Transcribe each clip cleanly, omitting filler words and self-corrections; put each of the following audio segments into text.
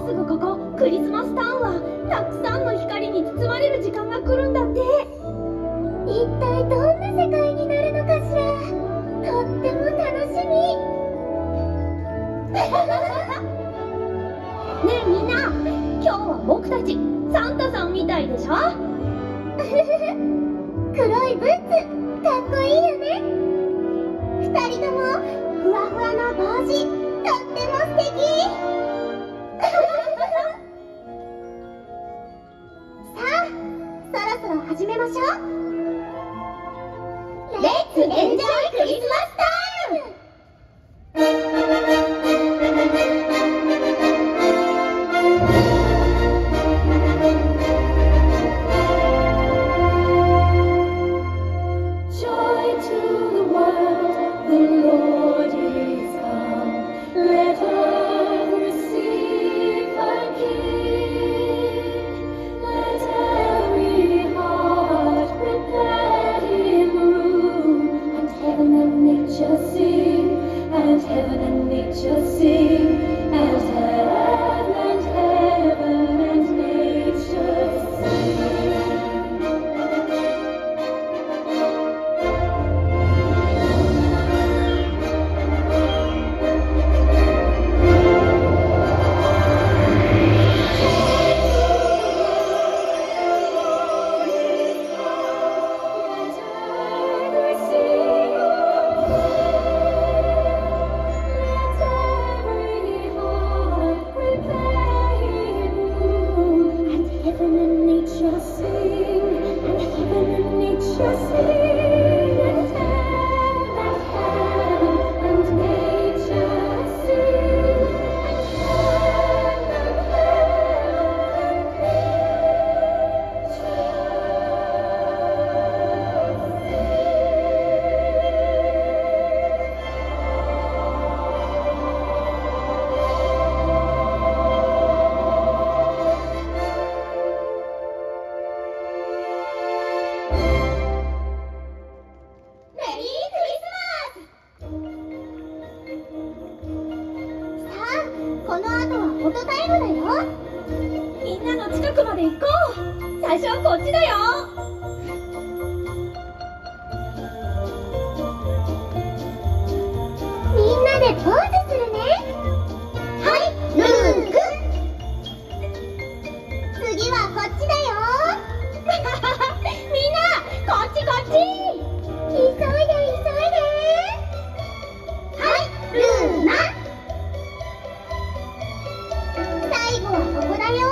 うすぐここクリスマスタウンはたくさんの光に包まれる時間が来るんだって。 一体どんな世界になるのかしら。とっても楽しみ。 ねえみんな、今日は僕たちサンタさんみたいでしょ。 黒いブーツかっこいいよね。二人ともふわふわの帽子とっても素敵。さあ、そろそろ始めましょう。レッツエンジョイクリスマスタイム。この後はフォトタイムだよ。 みんなの近くまで行こう。最初はこっちだよ。 みんなでポーズするね。はい、ルーク。次はこっちだよ。 みんなこっちこっち。 急いで急いで。はい、ルーナ。最後はここだよ。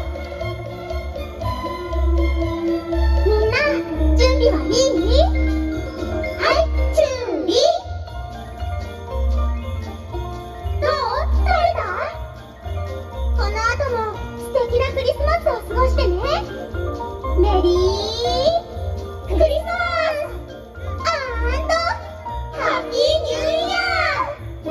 みんな準備はいい？はい、チューリー。どう？撮れた？この後も素敵なクリスマスを過ごしてね。メリークリスマス&ハッピーニューイヤー。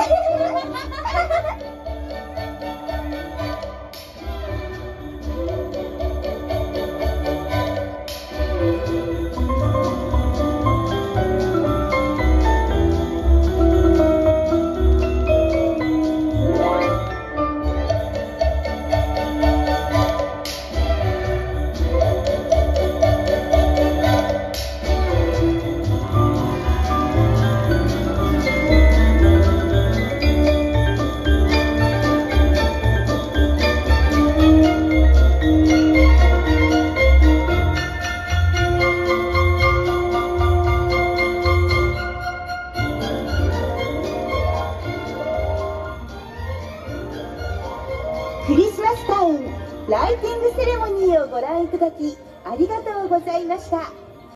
クリスマスタウンライティングセレモニーをご覧いただきありがとうございました。